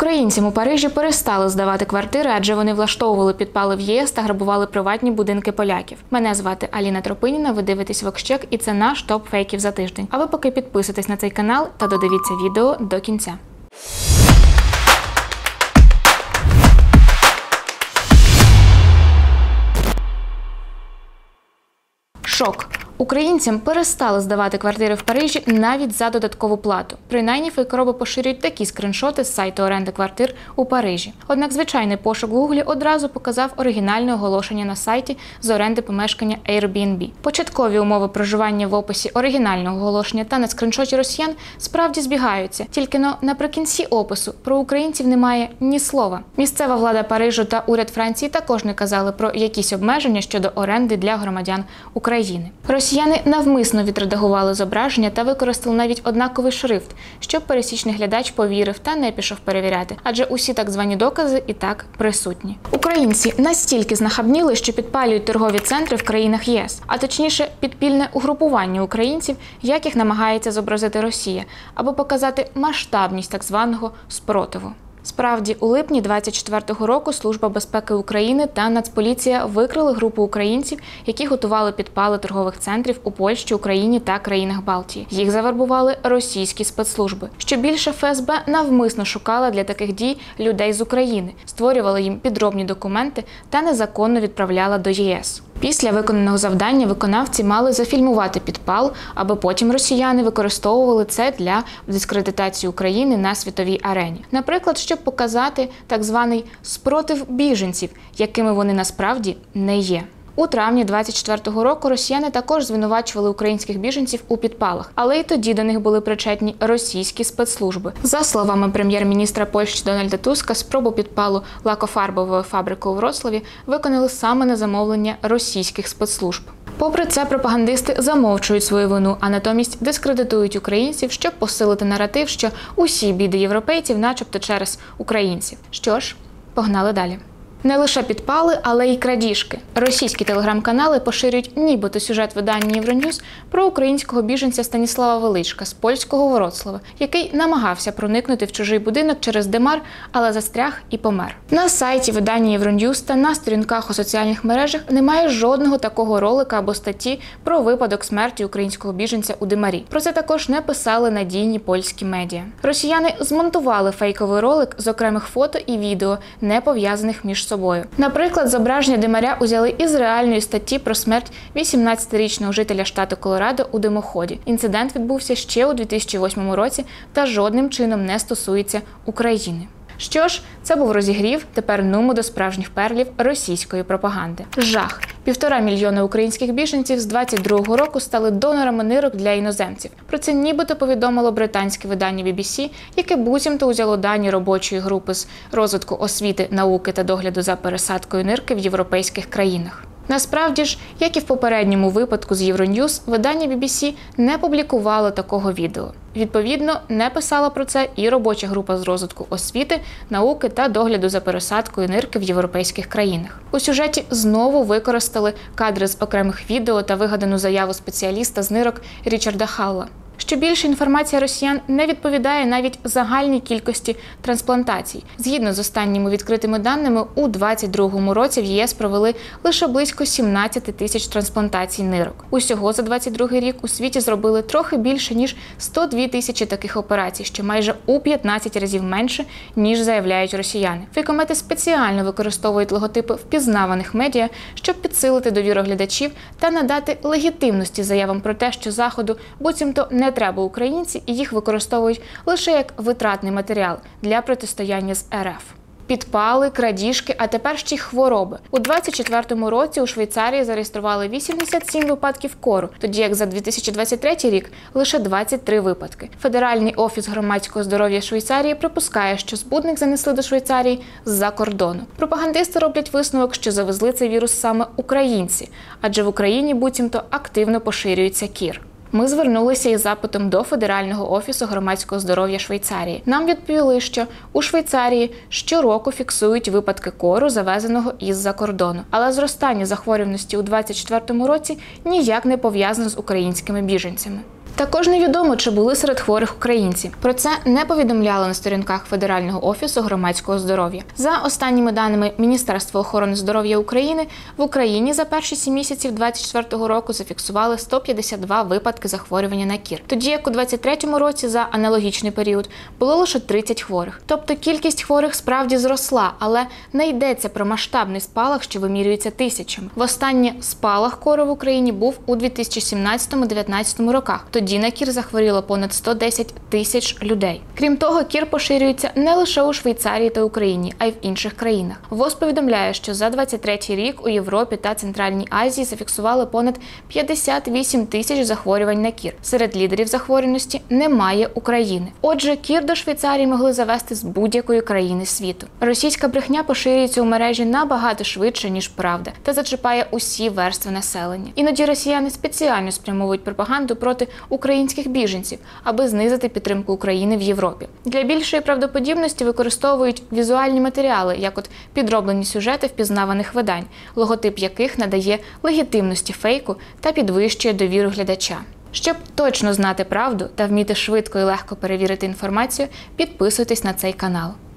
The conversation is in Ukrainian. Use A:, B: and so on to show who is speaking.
A: Українцям у Парижі перестали здавати квартири, адже вони влаштовували підпали в ЄС та грабували приватні будинки поляків. Мене звати Аліна Тропиніна, ви дивитесь Вокщек і це наш топ фейків за тиждень. А ви поки підписуйтесь на цей канал та додивіться відео до кінця. Шок. Українцям перестали здавати квартири в Парижі навіть за додаткову плату. Принаймні, фейкороби поширюють такі скріншоти з сайту оренди квартир у Парижі. Однак звичайний пошук в Гуглі одразу показав оригінальне оголошення на сайті з оренди помешкання Airbnb. Початкові умови проживання в описі оригінального оголошення та на скріншоті росіян справді збігаються. Тільки наприкінці опису про українців немає ні слова. Місцева влада Парижу та уряд Франції також не казали про якісь обмеження щодо оренди для громадян України. Росіяни навмисно відредагували зображення та використали навіть однаковий шрифт, щоб пересічний глядач повірив та не пішов перевіряти, адже усі так звані докази і так присутні. Українці настільки знахабніли, що підпалюють торгові центри в країнах ЄС, а точніше підпільне угрупування українців, як їх намагається зобразити Росія, аби показати масштабність так званого спротиву. Справді, у липні 2024 року Служба безпеки України та Нацполіція викрили групу українців, які готували підпали торгових центрів у Польщі, Україні та країнах Балтії. Їх завербували російські спецслужби. Що більше, ФСБ навмисно шукала для таких дій людей з України, створювала їм підробні документи та незаконно відправляла до ЄС. Після виконаного завдання виконавці мали зафільмувати підпал, аби потім росіяни використовували це для дискредитації України на світовій арені. Наприклад, щоб показати так званий спротив біженців, якими вони насправді не є. У травні 2024 року росіяни також звинувачували українських біженців у підпалах, але й тоді до них були причетні російські спецслужби. За словами прем'єр-міністра Польщі Дональда Туска, спробу підпалу лакофарбової фабрики у Вроцлаві виконали саме на замовлення російських спецслужб. Попри це, пропагандисти замовчують свою вину, а натомість дискредитують українців, щоб посилити наратив, що усі біди європейців начебто через українців. Що ж, погнали далі. Не лише підпали, але й крадіжки. Російські телеграм-канали поширюють нібито сюжет видання Євроньюз про українського біженця Станіслава Величка з польського Вроцлава, який намагався проникнути в чужий будинок через Демар, але застряг і помер. На сайті видання Євроньюз та на сторінках у соціальних мережах немає жодного такого ролика або статті про випадок смерті українського біженця у Демарі. Про це також не писали надійні польські медіа. Росіяни змонтували фейковий ролик з окремих фото і відео, не пов'язаних між собою. Наприклад, зображення Демаря узяли із реальної статті про смерть 18-річного жителя штату Колорадо у димоході. Інцидент відбувся ще у 2008 році та жодним чином не стосується України. Що ж, це був розігрів, тепер нумо до справжніх перлів російської пропаганди. Жах. 1,5 мільйона українських біженців з 22-го року стали донорами нирок для іноземців. Про це нібито повідомило британське видання BBC, яке буцімто узяло дані робочої групи з розвитку освіти, науки та догляду за пересадкою нирки в європейських країнах. Насправді ж, як і в попередньому випадку з Євроньюз, видання BBC не публікувало такого відео. Відповідно, не писала про це і робоча група з розвитку освіти, науки та догляду за пересадкою нирки в європейських країнах. У сюжеті знову використали кадри з окремих відео та вигадану заяву спеціаліста з нирок Річарда Халла. Що більше, інформація росіян не відповідає навіть загальній кількості трансплантацій. Згідно з останніми відкритими даними, у 2022 році в ЄС провели лише близько 17 тисяч трансплантацій нирок. Усього за 2022 рік у світі зробили трохи більше, ніж 102 тисячі таких операцій, що майже у 15 разів менше, ніж заявляють росіяни. Фейкомети спеціально використовують логотипи впізнаваних медіа, щоб підсилити довіру глядачів та надати легітимності заявам про те, що Заходу буцімто не треба українці, і їх використовують лише як витратний матеріал для протистояння з РФ. Підпали, крадіжки, а тепер ще й хвороби. У 2024 році у Швейцарії зареєстрували 87 випадків кору, тоді як за 2023 рік лише 23 випадки. Федеральний офіс громадського здоров'я Швейцарії припускає, що збудник занесли до Швейцарії з-за кордону. Пропагандисти роблять висновок, що завезли цей вірус саме українці, адже в Україні буцімто активно поширюється кір. Ми звернулися із запитом до Федерального офісу громадського здоров'я Швейцарії. Нам відповіли, що у Швейцарії щороку фіксують випадки кору, завезеного із-за кордону. Але зростання захворюваності у 2024 році ніяк не пов'язано з українськими біженцями. Також невідомо, чи були серед хворих українці. Про це не повідомляли на сторінках Федерального офісу громадського здоров'я. За останніми даними Міністерства охорони здоров'я України, в Україні за перші 7 місяців 2024 року зафіксували 152 випадки захворювання на кір. Тоді як у 2023 році за аналогічний період було лише 30 хворих. Тобто кількість хворих справді зросла, але не йдеться про масштабний спалах, що вимірюється тисячами. Востаннє спалах кору в Україні був у 2017-2019 роках. Тоді на кір захворіло понад 110 тисяч людей. Крім того, кір поширюється не лише у Швейцарії та Україні, а й в інших країнах. ВОЗ повідомляє, що за 2023 рік у Європі та Центральній Азії зафіксували понад 58 тисяч захворювань на кір. Серед лідерів захворюваності немає України. Отже, кір до Швейцарії могли завести з будь-якої країни світу. Російська брехня поширюється у мережі набагато швидше, ніж правда, та зачіпає усі верстви населення. Іноді росіяни спеціально спрямовують пропаганду проти українських біженців, аби знизити підтримку України в Європі. Для більшої правдоподібності використовують візуальні матеріали, як от підроблені сюжети впізнаваних видань, логотип яких надає легітимності фейку та підвищує довіру глядача. Щоб точно знати правду та вміти швидко і легко перевірити інформацію, підписуйтесь на цей канал.